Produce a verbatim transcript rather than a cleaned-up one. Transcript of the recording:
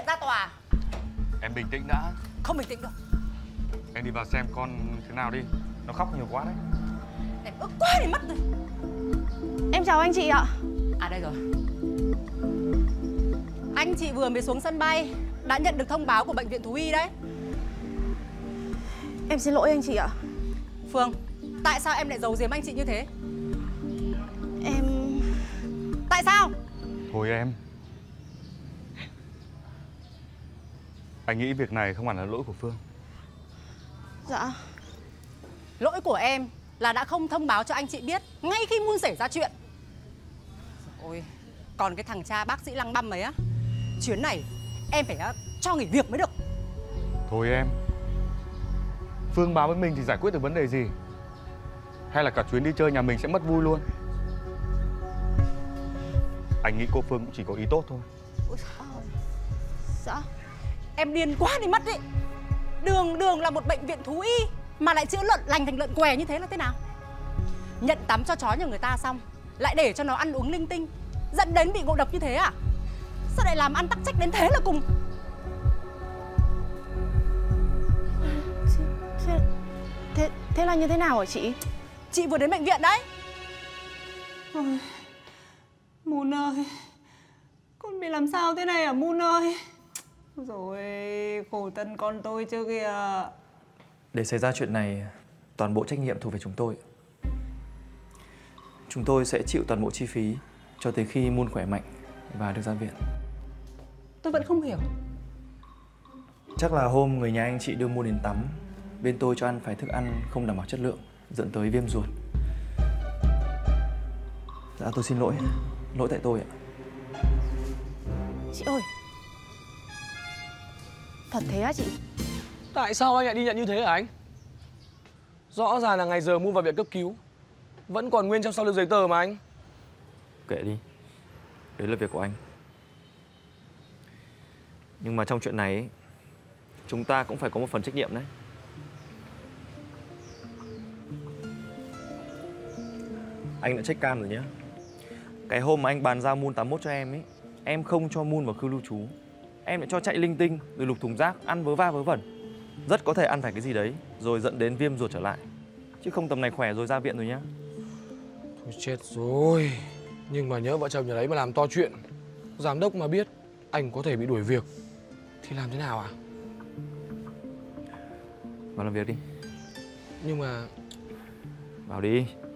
ra tòa. Em bình tĩnh đã. Không bình tĩnh được. Em đi vào xem con thế nào đi. Nó khóc nhiều quá đấy. Em ức quá đi mất rồi. Em chào anh chị ạ. À đây rồi. Anh chị vừa mới xuống sân bay, đã nhận được thông báo của bệnh viện thú y đấy. Em xin lỗi anh chị ạ. Phương, tại sao em lại giấu giếm anh chị như thế? Em... Tại sao? Thôi em. Anh nghĩ việc này không hẳn là lỗi của Phương. Dạ. Lỗi của em là đã không thông báo cho anh chị biết ngay khi Moon xảy ra chuyện. Ôi, còn cái thằng cha bác sĩ lăng băm ấy á, chuyến này em phải cho nghỉ việc mới được. Thôi em. Phương báo với mình thì giải quyết được vấn đề gì? Hay là cả chuyến đi chơi nhà mình sẽ mất vui luôn? Anh nghĩ cô Phương cũng chỉ có ý tốt thôi. Ôi, dạ. Em điên quá đi mất ý. Đường đường là một bệnh viện thú y mà lại chữa lợn lành thành lợn què như thế là thế nào? Nhận tắm cho chó nhà người ta xong lại để cho nó ăn uống linh tinh, dẫn đến bị ngộ độc như thế à? Sao lại làm ăn tắc trách đến thế là cùng? Thế, thế, thế là như thế nào hả chị? Chị vừa đến bệnh viện đấy. Ôi, Moon ơi, con bị làm sao thế này hả Moon ơi? Rồi khổ thân con tôi chưa kìa. Để xảy ra chuyện này, toàn bộ trách nhiệm thuộc về chúng tôi. Chúng tôi sẽ chịu toàn bộ chi phí cho tới khi Moon khỏe mạnh và được ra viện. Tôi vẫn không hiểu. Chắc là hôm người nhà anh chị đưa Moon đến tắm, bên tôi cho ăn phải thức ăn không đảm bảo chất lượng, dẫn tới viêm ruột. Dạ tôi xin lỗi, lỗi tại tôi ạ. Chị ơi, thật thế á chị? Tại sao anh lại đi nhận như thế hả anh? Rõ ràng là ngày giờ Moon vào viện cấp cứu, vẫn còn nguyên trong sau lưng giấy tờ mà anh. Kệ đi, đấy là việc của anh. Nhưng mà trong chuyện này ấy, chúng ta cũng phải có một phần trách nhiệm đấy. Anh đã check cam rồi nhé. Cái hôm mà anh bàn giao Moon tám mốt cho em ấy, em không cho Moon vào khu lưu trú. Em lại cho chạy linh tinh, rồi lục thùng rác, ăn vớ va vớ vẩn. Rất có thể ăn phải cái gì đấy, rồi dẫn đến viêm ruột trở lại. Chứ không tầm này khỏe rồi ra viện rồi nhá. Thôi chết rồi. Nhưng mà nhớ vợ chồng nhà đấy mà làm to chuyện, giám đốc mà biết anh có thể bị đuổi việc thì làm thế nào à? Vào làm việc đi. Nhưng mà... Vào đi.